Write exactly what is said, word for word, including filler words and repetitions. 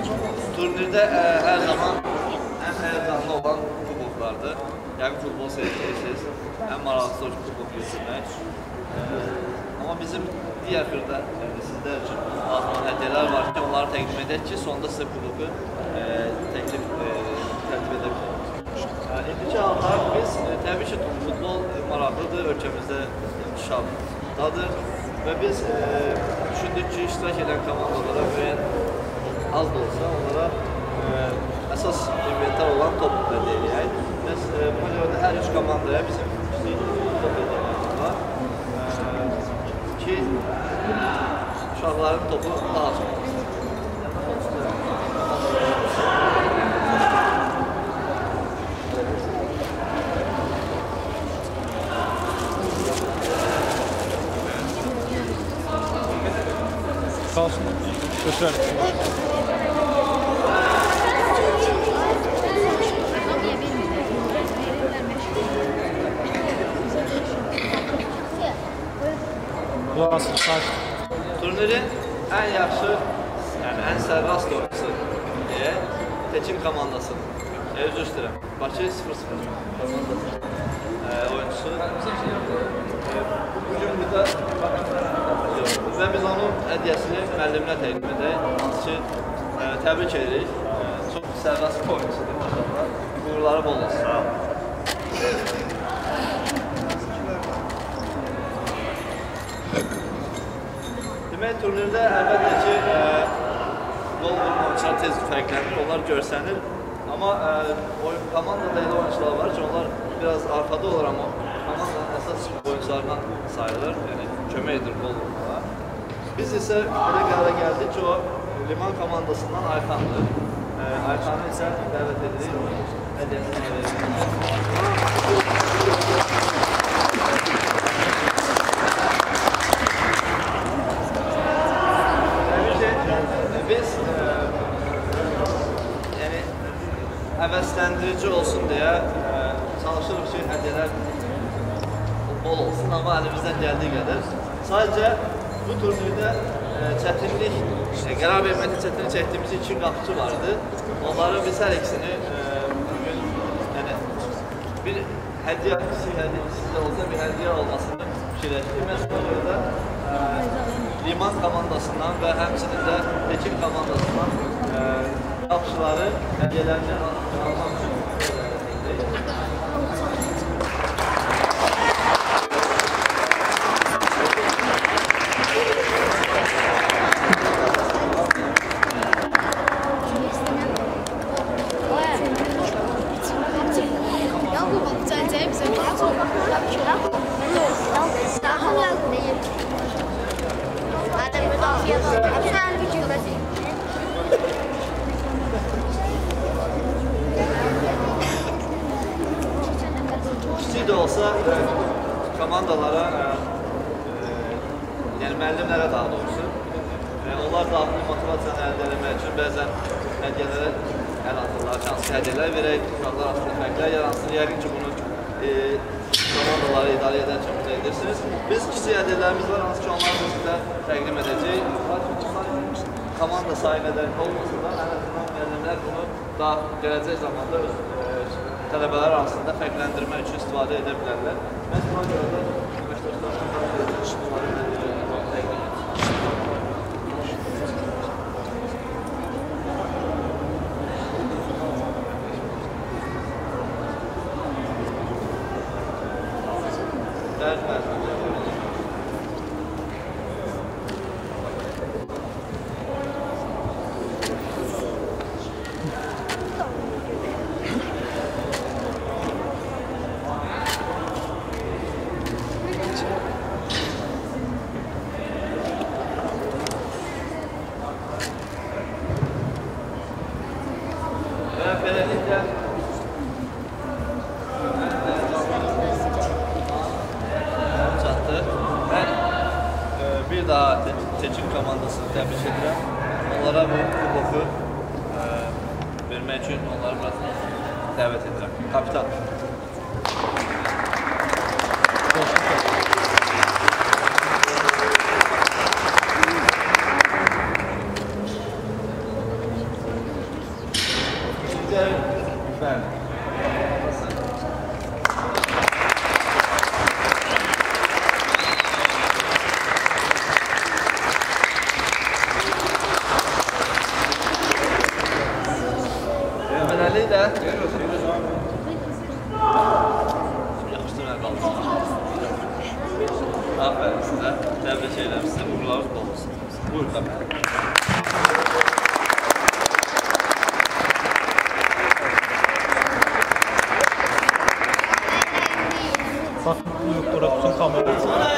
Turnirdə ə, hər zaman ən həyəcanlı olan kuboklardır. Yəni futbol seyirciyirsiniz, ən maraqlısı o ki, kubok götürmək. Amma bizim digər xırda, yəni sizlər üçün azman hədiyyələr var ki, onları təqdim edək ki, sonunda sizə kuboku təklif edə bilərik. İndiki halda biz, təbii ki, futbol maraqlıdır, ölkəmizdə inkişafdadır və biz düşündük ki, iştirak edən komandalara müəyyən az da olsa, onlara əsas inventar olan top hədiyyə edək. Biz buna görə də hər üç komandaya bizim top hədiyyə var ki, uşaqların topu daha çox olsun. Kalsın. Götürelim. Turnirin ən yaxşı, yəni ən sərrast oyuncusu deyə Tekin komandası, üzr istəyirəm, Bakı sıfır sıfır komandası oyuncusu. Bugün burada və biz onun hədiyyəsini müəlliminə təqdim edək, hansı ki, təbrik edirik. Çox sərrast oyuncusudur, maşallah. Uğurları bol olsun. Demək, turnirdə əlbəttə ki, gol oyuncular tez fərqlənir, onlar görsənir. Amma komandada elə oyuncular var ki, onlar biraz arxada olur, amma komandanın əsas oyuncularından sayılır, yəni kömək edir gol oyunculara. Biz isə belə qərara gəldik ki, o Liman komandasından Ayxandır. Ayxanı isə dəvət edirik, hədiyyəsini veririk. Biz yəni həvəsləndirici olsun deyə çalışırıq ki, hədiyyələr bol olsun, amma əlimizdən gəldiyi qədər. Sadəcə bu turnirdə çətinlik, qərar verməkdə çətinlik çəkdiyimiz iki qapıcı vardı. Onların biz hər ikisini bugün bir hədiyyə, kiçik hədiyyə, sizdə olsa bir hədiyyə olmasını fikirləşdik. Məhz buna görə də Liman komandasından və həmçinin də Tekin komandasından qapıcıları hədiyyələrini almaq üçün kiçik də olsa komandalara, yəni müəllimlərə daha doğrusu, onlar daxili motivasiyanı əldə etmək üçün bəzən hədiyyələrə əl atırlar, hansı hədiyyələr verək, uşaqlar arasında fərqlər yaransın. Yəqin ki, bunu komandaları idarə edərkən bunu edirsiniz. Biz kiçik hədiyyələrimiz var, hansı ki, onları sizə təqdim edəcək. Komanda sayı qədər olmasa da, ən azından müəllimlər bunu daha gələcək zamanda öz tələbələr arasında fərqləndirmək üçün istifadə edə bilərlər. Məhz buna görə də əməkdaşlarımızdan bunları təqdim edir. Bəli, bəli. Beləliklə çatdı. Mən bir daha Tekin komandasını təbrik edirəm. Onlara bu kuboku vermək üçün onları biraz dəvət edirəm. Kapitan. Bəli. Mənəli də yaxşıdır, qaldı. Aferin sizə. Təbrik edirəm sizə. Uğurlarınız bol olsun. Buyurun da mən. Bax, doktora tutun kamerası.